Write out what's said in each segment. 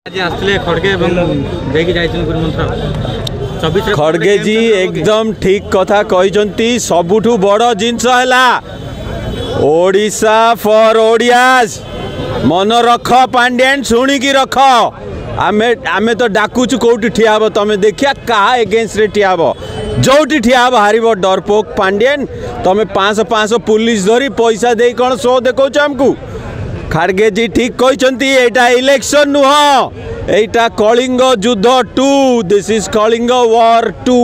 खड़गे जी एकदम ठीक कथा कहते सबुठू बड़ जिनस है ओडिशा फॉर ओडियाज मन रख पांड्यान शुणिकी रख आमे आमे तो डाकुचु कौटी ठिया हब तमे देखिया कहा एगेंस्ट रे ठिया हब जोटी ठिया हब हारिब डरपोक पांड्यान तमे 500 पुलिस धरी पैसा दे कौन शो देखौ हमकू खड़गे जी ठीक कहते एटा इलेक्शन नुह एटा कलिंग युद्ध 2 दिस इज कलिंग वॉर 2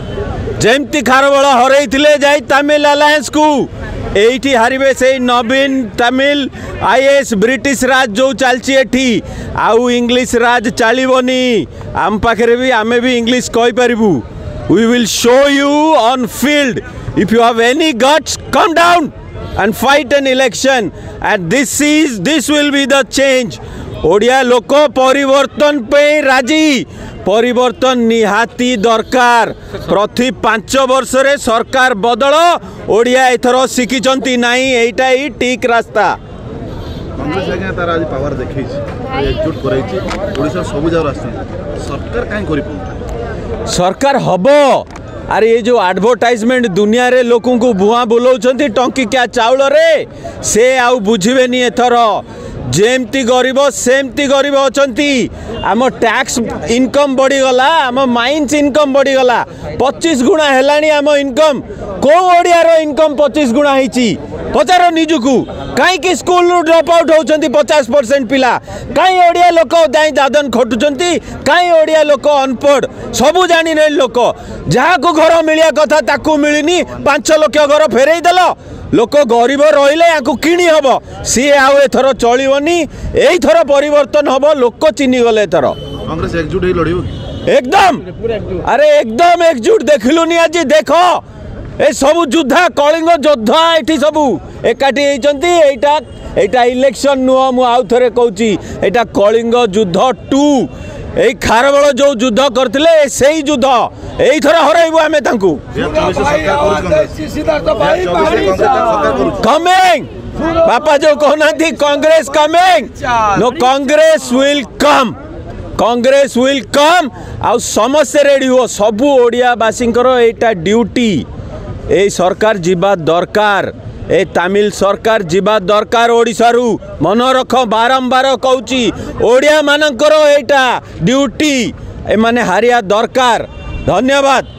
जेमती खारबल हरई जाई तमिल अलायंस को एठी हारिबे से नवीन तमिल आईएएस ब्रिटिश राज जो चलची एठी आउ इंग्लिश राज चलीबनी आम पाखरे भी आमे भी इंग्लिश कहि परिबू we will show you on field if you have any guts come down and fight an election and this will be the change Odia लोक परिवर्तन पे राजी परिवर्तन निहाती दरकार प्रति 5 वर्ष रे सरकार बदल ओडिया एथरो शिखिचंती नाही एटा ही ठीक रास्ता कांग्रेस आगे तार आज पावर देखै छी एकजुट करै छी ओडिसा सब जाव रास्ता सरकार काई करि पउ सरकार हबो अरे ये जो एडवर्टाइजमेंट दुनिया रे लोकों को भुआ बोलौछंती टंकी क्या चाउल रे से आउ बुझिबेनी एथर जेमती गरीब सेमती गरीब अछंती आम टैक्स इनकम बढ़ी गला आम माइंस इनकम बढ़ी गला 25 गुणा हेलानी आम इनकम को ओडिया रो इनकम 25 गुणा हिची पचार निजुकू कहीं स्कूल ड्रॉप आउट होचंती 50% पिला कहीं ओडिया लोक दाई दादन खटुचंती कहीं ओडिया लोक अनपढ़ सबू जानी नहीं लोक जहाँ को घर मिलिया कथा ताकू मिलनी 5 लाख घर फेरई देल लोक गरीब रहिले याकू किणी हब सी आउ एथर चलिबनी एई थर परिवर्तन हब लोक चिन्ही गले एथर कांग्रेस एकजुट हे लड़ियो एकदम अरे एकदम एकजुट देखलुनी आज देखो ए सबू युद्धा कलिंग योद्धा एठी सबू एकाठी होइचंती एटा इलेक्शन नुह मु आउ थरे कहूची एटा कलिंग युद्ध 2 ए खारबल जो युद्ध करथिले सेही युद्ध एई थरा हराइबो आमे तांकू कमिंग बापा जो कहना थी Congress coming no Congress will come आ समस्ते रेडी हो सबू ओडिया बासिंकर एटा ड्यूटी ए सरकार जीवा दरकार ए तमिल सरकार जीवा दरकार ओडिशा रु मन रख बारंबार कहूची ओडिया मानकर एटा ड्यूटी ए माने हारिया दरकार धन्यवाद।